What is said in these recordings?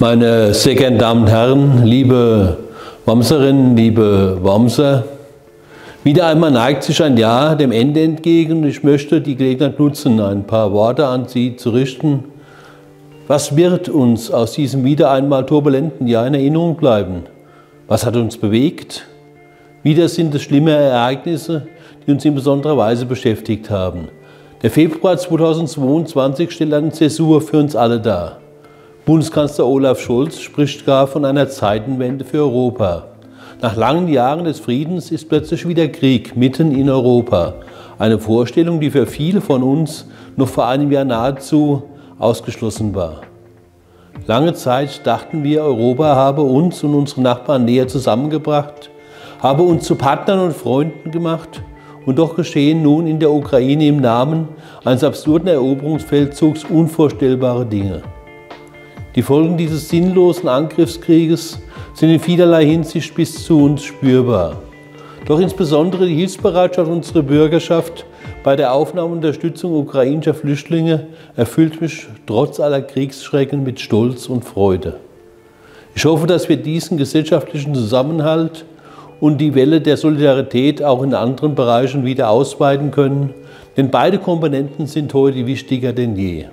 Meine sehr geehrten Damen und Herren, liebe Wormserinnen, liebe Wormser, wieder einmal neigt sich ein Jahr dem Ende entgegen und ich möchte die Gelegenheit nutzen, ein paar Worte an Sie zu richten. Was wird uns aus diesem wieder einmal turbulenten Jahr in Erinnerung bleiben? Was hat uns bewegt? Wieder sind es schlimme Ereignisse, die uns in besonderer Weise beschäftigt haben. Der Februar 2022 stellt eine Zäsur für uns alle dar. Bundeskanzler Olaf Scholz spricht gar von einer Zeitenwende für Europa. Nach langen Jahren des Friedens ist plötzlich wieder Krieg mitten in Europa. Eine Vorstellung, die für viele von uns noch vor einem Jahr nahezu ausgeschlossen war. Lange Zeit dachten wir, Europa habe uns und unsere Nachbarn näher zusammengebracht, habe uns zu Partnern und Freunden gemacht. Und doch geschehen nun in der Ukraine im Namen eines absurden Eroberungsfeldzugs unvorstellbare Dinge. Die Folgen dieses sinnlosen Angriffskrieges sind in vielerlei Hinsicht bis zu uns spürbar. Doch insbesondere die Hilfsbereitschaft unserer Bürgerschaft bei der Aufnahme und Unterstützung ukrainischer Flüchtlinge erfüllt mich trotz aller Kriegsschrecken mit Stolz und Freude. Ich hoffe, dass wir diesen gesellschaftlichen Zusammenhalt und die Welle der Solidarität auch in anderen Bereichen wieder ausweiten können, denn beide Komponenten sind heute wichtiger denn je.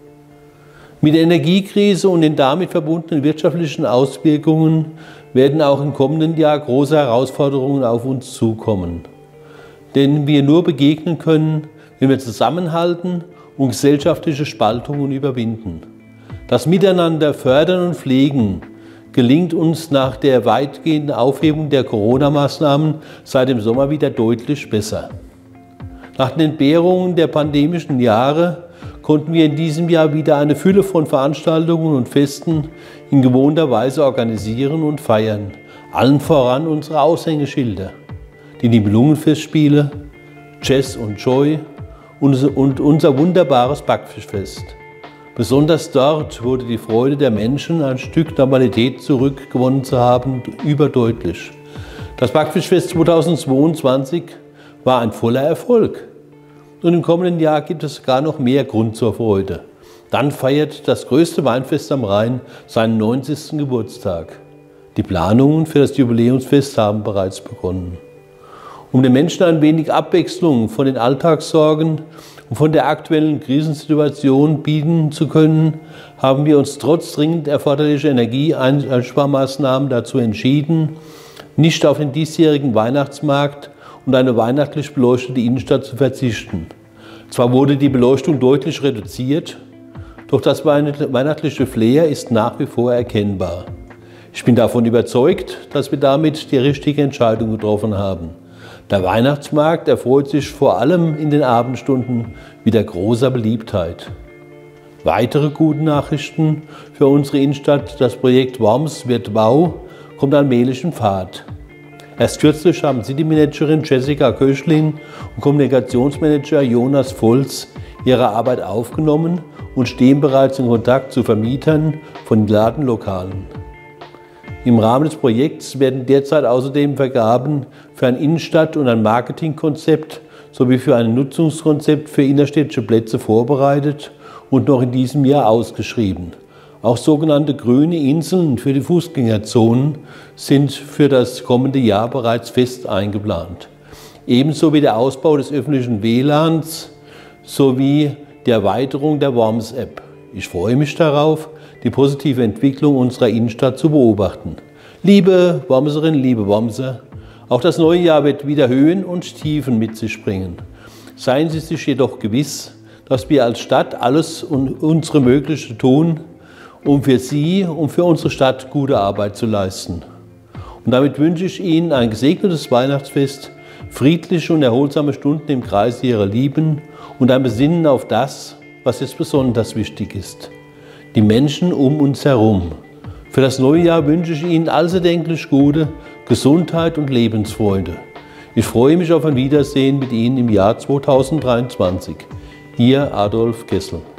Mit der Energiekrise und den damit verbundenen wirtschaftlichen Auswirkungen werden auch im kommenden Jahr große Herausforderungen auf uns zukommen, denen wir nur begegnen können, wenn wir zusammenhalten und gesellschaftliche Spaltungen überwinden. Das Miteinander fördern und pflegen gelingt uns nach der weitgehenden Aufhebung der Corona-Maßnahmen seit dem Sommer wieder deutlich besser. Nach den Entbehrungen der pandemischen Jahre konnten wir in diesem Jahr wieder eine Fülle von Veranstaltungen und Festen in gewohnter Weise organisieren und feiern. Allen voran unsere Aushängeschilder, die Nibelungenfestspiele, Jazz und Joy und unser wunderbares Backfischfest. Besonders dort wurde die Freude der Menschen, ein Stück Normalität zurückgewonnen zu haben, überdeutlich. Das Backfischfest 2022 war ein voller Erfolg. Und im kommenden Jahr gibt es gar noch mehr Grund zur Freude. Dann feiert das größte Weinfest am Rhein seinen 90. Geburtstag. Die Planungen für das Jubiläumsfest haben bereits begonnen. Um den Menschen ein wenig Abwechslung von den Alltagssorgen und von der aktuellen Krisensituation bieten zu können, haben wir uns trotz dringend erforderlicher Energieeinsparmaßnahmen dazu entschieden, nicht auf den diesjährigen Weihnachtsmarkt und eine weihnachtlich beleuchtete Innenstadt zu verzichten. Zwar wurde die Beleuchtung deutlich reduziert, doch das weihnachtliche Flair ist nach wie vor erkennbar. Ich bin davon überzeugt, dass wir damit die richtige Entscheidung getroffen haben. Der Weihnachtsmarkt erfreut sich vor allem in den Abendstunden wieder großer Beliebtheit. Weitere gute Nachrichten für unsere Innenstadt: Das Projekt Worms wird Wow kommt allmählich in Fahrt. Erst kürzlich haben City-Managerin Jessica Köchlin und Kommunikationsmanager Jonas Volz ihre Arbeit aufgenommen und stehen bereits in Kontakt zu Vermietern von Ladenlokalen. Im Rahmen des Projekts werden derzeit außerdem Vergaben für ein Innenstadt- und ein Marketingkonzept sowie für ein Nutzungskonzept für innerstädtische Plätze vorbereitet und noch in diesem Jahr ausgeschrieben. Auch sogenannte grüne Inseln für die Fußgängerzonen sind für das kommende Jahr bereits fest eingeplant. Ebenso wie der Ausbau des öffentlichen WLANs sowie die Erweiterung der Worms-App. Ich freue mich darauf, die positive Entwicklung unserer Innenstadt zu beobachten. Liebe Wormserinnen, liebe Wormser, auch das neue Jahr wird wieder Höhen und Tiefen mit sich bringen. Seien Sie sich jedoch gewiss, dass wir als Stadt alles unsere Mögliche tun, um für Sie und für unsere Stadt gute Arbeit zu leisten. Und damit wünsche ich Ihnen ein gesegnetes Weihnachtsfest, friedliche und erholsame Stunden im Kreise Ihrer Lieben und ein Besinnen auf das, was jetzt besonders wichtig ist: die Menschen um uns herum. Für das neue Jahr wünsche ich Ihnen alles erdenklich Gute, Gesundheit und Lebensfreude. Ich freue mich auf ein Wiedersehen mit Ihnen im Jahr 2023. Ihr Adolf Kessel.